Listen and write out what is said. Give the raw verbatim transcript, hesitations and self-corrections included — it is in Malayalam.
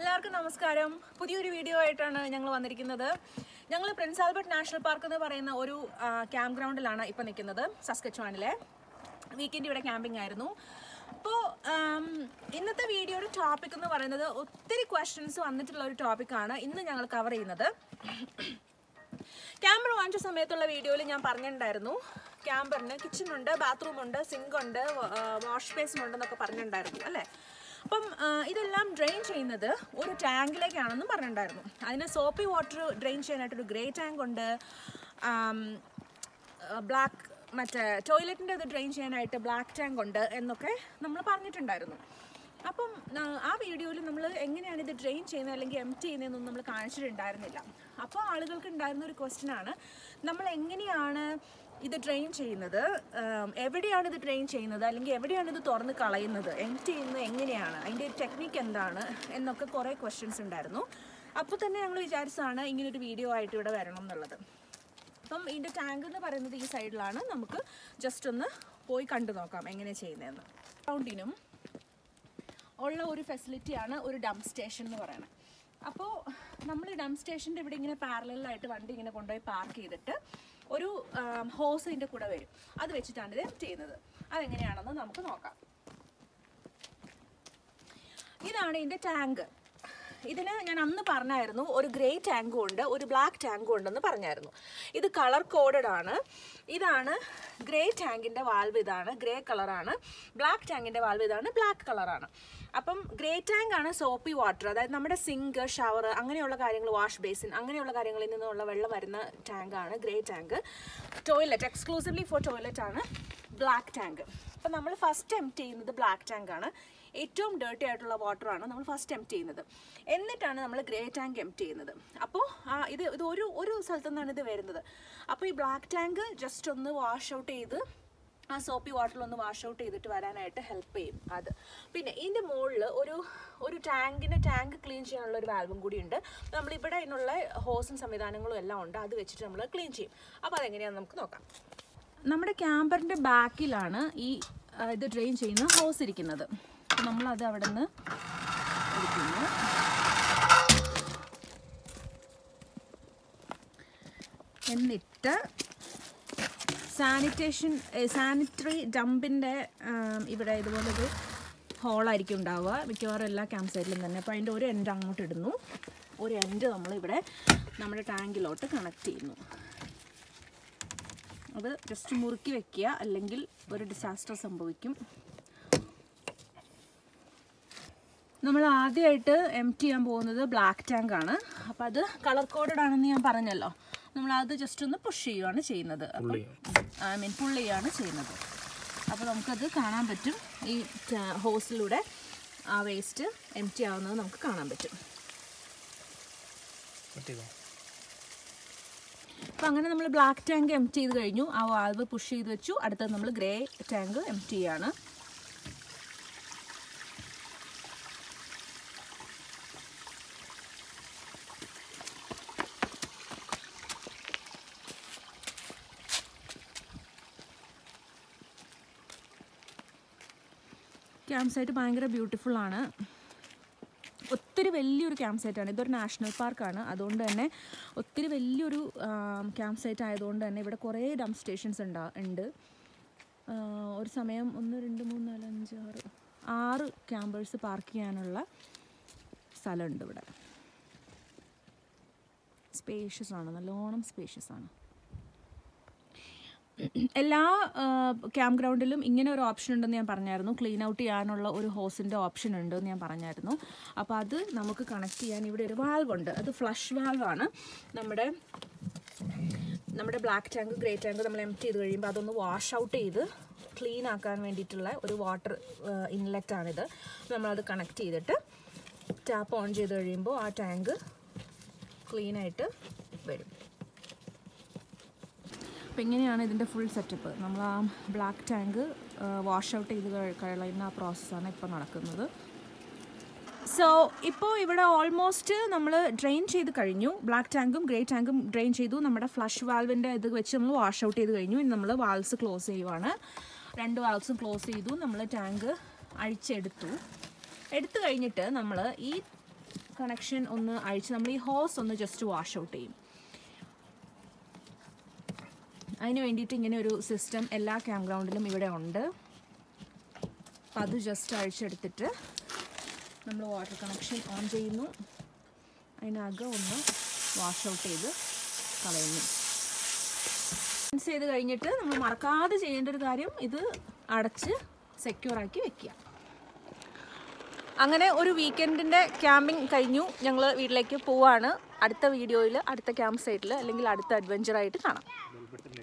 എല്ലാവർക്കും നമസ്കാരം. പുതിയൊരു വീഡിയോ ആയിട്ടാണ് ഞങ്ങൾ വന്നിരിക്കുന്നത്. ഞങ്ങൾ പ്രിൻസ് ആൽബർട്ട് നാഷണൽ പാർക്ക് എന്ന് പറയുന്ന ഒരു ക്യാമ്പ് ഗ്രൗണ്ടിലാണ് ഇപ്പോൾ നിൽക്കുന്നത്. സസ്കച്ചുവാനിലെ വീക്കെൻഡ് ഇവിടെ ക്യാമ്പിംഗ് ആയിരുന്നു. അപ്പോൾ ഇന്നത്തെ വീഡിയോയുടെ ടോപ്പിക് എന്ന് പറയുന്നത് ഒത്തിരി ക്വസ്റ്റ്യൻസ് വന്നിട്ടുള്ള ഒരു ടോപ്പിക്കാണ് ഇന്ന് ഞങ്ങൾ കവർ ചെയ്യുന്നത്. ക്യാമ്പർ വാങ്ങിച്ച സമയത്തുള്ള വീഡിയോയിൽ ഞാൻ പറഞ്ഞിട്ടുണ്ടായിരുന്നു ക്യാമ്പറിന് കിച്ചണുണ്ട്, ബാത്റൂമുണ്ട്, സിങ്കുണ്ട്, വാഷ് ബേസിനുണ്ടെന്നൊക്കെ പറഞ്ഞിട്ടുണ്ടായിരുന്നു അല്ലേ. അപ്പം ഇതെല്ലാം ഡ്രെയിൻ ചെയ്യുന്നത് ഒരു ടാങ്കിലേക്കാണെന്നും പറഞ്ഞിട്ടുണ്ടായിരുന്നു. അതിന് സോപ്പി വാട്ടർ ഡ്രെയിൻ ചെയ്യാനായിട്ടൊരു ഗ്രേ ടാങ്ക് ഉണ്ട്, ബ്ലാക്ക് മറ്റേ ടോയ്ലറ്റിൻ്റെ അത് ഡ്രെയിൻ ചെയ്യാനായിട്ട് ബ്ലാക്ക് ടാങ്ക് ഉണ്ട് എന്നൊക്കെ നമ്മൾ പറഞ്ഞിട്ടുണ്ടായിരുന്നു. അപ്പം ആ വീഡിയോയിൽ നമ്മൾ എങ്ങനെയാണ് ഇത് ഡ്രെയിൻ ചെയ്യുന്നത് അല്ലെങ്കിൽ എംപ്റ്റി ചെയ്യുന്നതെന്നൊന്നും നമ്മൾ കാണിച്ചിട്ടുണ്ടായിരുന്നില്ല. അപ്പോൾ ആളുകൾക്ക് ഉണ്ടായിരുന്ന ഒരു ക്വസ്റ്റ്യനാണ്, നമ്മൾ എങ്ങനെയാണ് ഇത് ഡ്രെയിൻ ചെയ്യുന്നത്, എവിടെയാണ് ഇത് ഡ്രെയിൻ ചെയ്യുന്നത്, അല്ലെങ്കിൽ എവിടെയാണ് ഇത് തുറന്ന് കളയുന്നത്, എംപ്റ്റി ചെയ്യുന്നത് എങ്ങനെയാണ്, അതിൻ്റെ ടെക്നിക്ക് എന്താണ് എന്നൊക്കെ കുറേ ക്വസ്റ്റ്യൻസ് ഉണ്ടായിരുന്നു. അപ്പോൾ തന്നെ ഞങ്ങൾ വിചാരിച്ചതാണ് ഇങ്ങനൊരു വീഡിയോ ആയിട്ട് ഇവിടെ വരണം എന്നുള്ളത്. അപ്പം ഇതിൻ്റെ ടാങ്ക് എന്ന് പറയുന്നത് ഈ സൈഡിലാണ്. നമുക്ക് ജസ്റ്റ് ഒന്ന് പോയി കണ്ടു നോക്കാം എങ്ങനെ ചെയ്യുന്നതെന്ന്. ഗ്രൗണ്ടിനും ഉള്ള ഒരു ഫെസിലിറ്റിയാണ് ഒരു ഡംപ് സ്റ്റേഷൻ എന്ന് പറയുന്നത്. അപ്പോൾ നമ്മൾ ഡംപ് സ്റ്റേഷൻ്റെ ഇവിടെ ഇങ്ങനെ പാരലലായിട്ട് വണ്ടി ഇങ്ങനെ കൊണ്ടുപോയി പാർക്ക് ചെയ്തിട്ട് ഒരു ഹോസ് ഇതിൻ്റെ കൂടെ വരും. അത് വെച്ചിട്ടാണ് ഇത് ചെയ്യുന്നത്. അതെങ്ങനെയാണെന്ന് നമുക്ക് നോക്കാം. ഇതാണ് ഇതിൻ്റെ ടാങ്ക്. ഇതിന് ഞാൻ അന്ന് പറഞ്ഞായിരുന്നു ഒരു ഗ്രേ ടാങ്കും ഉണ്ട്, ഒരു ബ്ലാക്ക് ടാങ്കും ഉണ്ടെന്ന് പറഞ്ഞായിരുന്നു. ഇത് കളർ കോഡഡ് ആണ്. ഇതാണ് ഗ്രേ ടാങ്കിൻ്റെ വാൽവ്, ഇതാണ് ഗ്രേ കളറാണ്. ബ്ലാക്ക് ടാങ്കിൻ്റെ വാൽവ് ഇതാണ് ബ്ലാക്ക് കളറാണ്. അപ്പം ഗ്രേ ടാങ്ക് ആണ് സോപ്പി വാട്ടർ, അതായത് നമ്മുടെ സിങ്ക്, ഷവർ അങ്ങനെയുള്ള കാര്യങ്ങൾ, വാഷ് ബേസിൻ അങ്ങനെയുള്ള കാര്യങ്ങളിൽ നിന്നുള്ള വെള്ളം വരുന്ന ടാങ്കാണ് grey tank. Toilet exclusively for toilet ആണ് ബ്ലാക്ക് ടാങ്ക്. അപ്പം നമ്മൾ ഫസ്റ്റ് എംപ്റ്റി ചെയ്യുന്നത് ബ്ലാക്ക് ടാങ്കാണ്. ഏറ്റവും ഡേർട്ടി ആയിട്ടുള്ള വാട്ടറാണ് നമ്മൾ ഫസ്റ്റ് എംപ്റ്റി ചെയ്യുന്നത്. എന്നിട്ടാണ് നമ്മൾ ഗ്രേ ടാങ്ക് എംപ്റ്റി ചെയ്യുന്നത്. അപ്പോൾ ആ ഇത് ഇത് ഒരു ഒരു സ്ഥലത്തു നിന്നാണ് ഇത് വരുന്നത്. അപ്പോൾ ഈ ബ്ലാക്ക് ടാങ്ക് ജസ്റ്റ് ഒന്ന് വാഷ് ഔട്ട് ചെയ്ത് ആ സോപ്പി വാട്ടറിലൊന്ന് വാഷ് ഔട്ട് ചെയ്തിട്ട് വരാനായിട്ട് ഹെൽപ്പ് ചെയ്യും അത്. പിന്നെ ഇതിൻ്റെ മുകളിൽ ഒരു ഒരു ടാങ്കിൻ്റെ ടാങ്ക് ക്ലീൻ ചെയ്യാനുള്ള ഒരു വാൽവും കൂടി ഉണ്ട്. നമ്മളിവിടെ അതിനുള്ള ഹോസും സംവിധാനങ്ങളും എല്ലാം ഉണ്ട്. അത് വെച്ചിട്ട് നമ്മൾ ക്ലീൻ ചെയ്യും. അപ്പോൾ അതെങ്ങനെയാണെന്ന് നമുക്ക് നോക്കാം. നമ്മുടെ ക്യാമ്പറിൻ്റെ ബാക്കിലാണ് ഈ ഇത് ഡ്രെയിൻ ചെയ്യുന്ന ഹോസ് ഇരിക്കുന്നത്. നമ്മളത് അവിടെ നിന്ന് എടുക്കുന്നു. എന്നിട്ട് സാനിറ്റേഷൻ സാനിറ്ററി ഡംപിൻ്റെ ഇവിടെ ഇതുപോലൊരു ഹോളായിരിക്കും ഉണ്ടാവുക മിക്കവാറും എല്ലാ ക്യാമ്പ് സൈറ്റിലും തന്നെ. അപ്പോൾ അതിൻ്റെ ഒരു എൻഡ് അങ്ങോട്ട് ഇടുന്നു, ഒരു എൻഡ് നമ്മളിവിടെ നമ്മുടെ ടാങ്കിലോട്ട് കണക്ട് ചെയ്യുന്നു. അത് ജസ്റ്റ് മുറുക്കി വെക്കുക, അല്ലെങ്കിൽ ഒരു ഡിസാസ്റ്റർ സംഭവിക്കും. നമ്മൾ ആദ്യമായിട്ട് എംപ്റ്റി ചെയ്യാൻ പോകുന്നത് ബ്ലാക്ക് ടാങ്ക് ആണ്. അപ്പോൾ അത് കളർ കോഡഡ് ആണെന്ന് ഞാൻ പറഞ്ഞല്ലോ. നമ്മളത് ജസ്റ്റ് ഒന്ന് പുഷ് ചെയ്യുകയാണ് ചെയ്യുന്നത്. അപ്പം ഐ മീൻ പുൾ ചെയ്യുകയാണ് ചെയ്യുന്നത്. അപ്പോൾ നമുക്കത് കാണാൻ പറ്റും. ഈ ഹോസിലൂടെ ആ വേസ്റ്റ് എംപ്റ്റി ആവുന്നത് നമുക്ക് കാണാൻ പറ്റും. അപ്പം അങ്ങനെ നമ്മൾ ബ്ലാക്ക് ടാങ്ക് എംപ്റ്റി ചെയ്ത് കഴിഞ്ഞു. ആ വാൽവ് പുഷ് ചെയ്ത് വെച്ചു. അടുത്തത് നമ്മൾ ഗ്രേ ടാങ്ക് എംപ്റ്റി ചെയ്യാണ്. ക്യാമ്പ് സൈറ്റ് ഭയങ്കര ബ്യൂട്ടിഫുൾ ആണ്. ഒത്തിരി വലിയൊരു ക്യാമ്പ് സൈറ്റാണ്. ഇതൊരു നാഷണൽ പാർക്കാണ്. അതുകൊണ്ട് തന്നെ ഒത്തിരി വലിയൊരു ക്യാമ്പ് സൈറ്റ് ആയതുകൊണ്ട് തന്നെ ഇവിടെ കുറേ ഡംപ് സ്റ്റേഷൻസ് ഉണ്ടാ ഉണ്ട് ഒരു സമയം ഒന്ന് രണ്ട് മൂന്ന് നാല് അഞ്ച് ആറ് ആറ് ക്യാമ്പേഴ്സ് പാർക്ക് ചെയ്യാനുള്ള സ്ഥലമുണ്ട് ഇവിടെ. സ്പേഷ്യസ് ആണ്, നല്ലോണം സ്പേഷ്യസ് ആണ്. എല്ലാ ക്യാമ്പ് ഗ്രൗണ്ടിലും ഇങ്ങനെ ഒരു ഓപ്ഷൻ ഉണ്ടെന്ന് ഞാൻ പറഞ്ഞായിരുന്നു. ക്ലീൻ ഔട്ട് ചെയ്യാനുള്ള ഒരു ഹോസിൻ്റെ ഓപ്ഷൻ ഉണ്ട് എന്ന് ഞാൻ പറഞ്ഞായിരുന്നു. അപ്പോൾ അത് നമുക്ക് കണക്ട് ചെയ്യാൻ ഇവിടെ ഒരു വാൽവ് ഉണ്ട്. അത് ഫ്ലഷ് വാൽവാണ്. നമ്മുടെ നമ്മുടെ ബ്ലാക്ക് ടാങ്ക്, ഗ്രേ ടാങ്ക് നമ്മൾ എംപ്റ്റി ചെയ്ത് കഴിയുമ്പോൾ അതൊന്ന് വാഷ് ഔട്ട് ചെയ്ത് ക്ലീൻ ആക്കാൻ വേണ്ടിയിട്ടുള്ള ഒരു വാട്ടർ ഇൻലെറ്റാണിത്. നമ്മളത് കണക്ട് ചെയ്തിട്ട് ടാപ്പ് ഓൺ ചെയ്ത് കഴിയുമ്പോൾ ആ ടാങ്ക് ക്ലീനായിട്ട് വരും. അപ്പോൾ ഇങ്ങനെയാണ് ഇതിൻ്റെ ഫുൾ സെറ്റപ്പ്. നമ്മൾ ആ ബ്ലാക്ക് ടാങ്ക് വാഷ് ഔട്ട് ചെയ്ത് കളയുന്ന ആ പ്രോസസ്സാണ് ഇപ്പോൾ നടക്കുന്നത്. സോ ഇപ്പോൾ ഇവിടെ ഓൾമോസ്റ്റ് നമ്മൾ ഡ്രെയിൻ ചെയ്ത് കഴിഞ്ഞു. ബ്ലാക്ക് ടാങ്കും ഗ്രേ ടാങ്കും ഡ്രെയിൻ ചെയ്തു. നമ്മുടെ ഫ്ലഷ് വാൽവിൻ്റെ ഇത് വെച്ച് നമ്മൾ വാഷ് ഔട്ട് ചെയ്ത് കഴിഞ്ഞു. ഇനി നമ്മൾ വാൽവ്സ് ക്ലോസ് ചെയ്യുവാണ്. രണ്ട് വാൽവ്സും ക്ലോസ് ചെയ്തു. നമ്മൾ ടാങ്ക് അഴിച്ചെടുത്തു. എടുത്തു കഴിഞ്ഞിട്ട് നമ്മൾ ഈ കണക്ഷൻ ഒന്ന് അഴിച്ച് നമ്മൾ ഈ ഹോസ് ഒന്ന് ജസ്റ്റ് വാഷ് ഔട്ട് ചെയ്യും. അതിന് വേണ്ടിയിട്ട് ഇങ്ങനെ ഒരു സിസ്റ്റം എല്ലാ ക്യാമ്പ് ഗ്രൗണ്ടിലും ഇവിടെ ഉണ്ട്. അപ്പം അത് ജസ്റ്റ് അഴിച്ചെടുത്തിട്ട് നമ്മൾ വാട്ടർ കണക്ഷൻ ഓൺ ചെയ്യുന്നു. അതിനകം ഒന്ന് വാഷ് ഔട്ട് ചെയ്ത് കളയുന്നു. ക്ലീൻസ് ചെയ്ത് കഴിഞ്ഞിട്ട് നമ്മൾ മറക്കാതെ ചെയ്യേണ്ട ഒരു കാര്യം ഇത് അടച്ച് സെക്യൂറാക്കി വെക്കുക. അങ്ങനെ ഒരു വീക്കെൻഡിൻ്റെ ക്യാമ്പിംഗ് കഴിഞ്ഞു. ഞങ്ങൾ വീട്ടിലേക്ക് പോവാണ്. അടുത്ത വീഡിയോയിൽ അടുത്ത ക്യാമ്പ് സൈറ്റിൽ അല്ലെങ്കിൽ അടുത്ത അഡ്വഞ്ചറായിട്ട് കാണാം.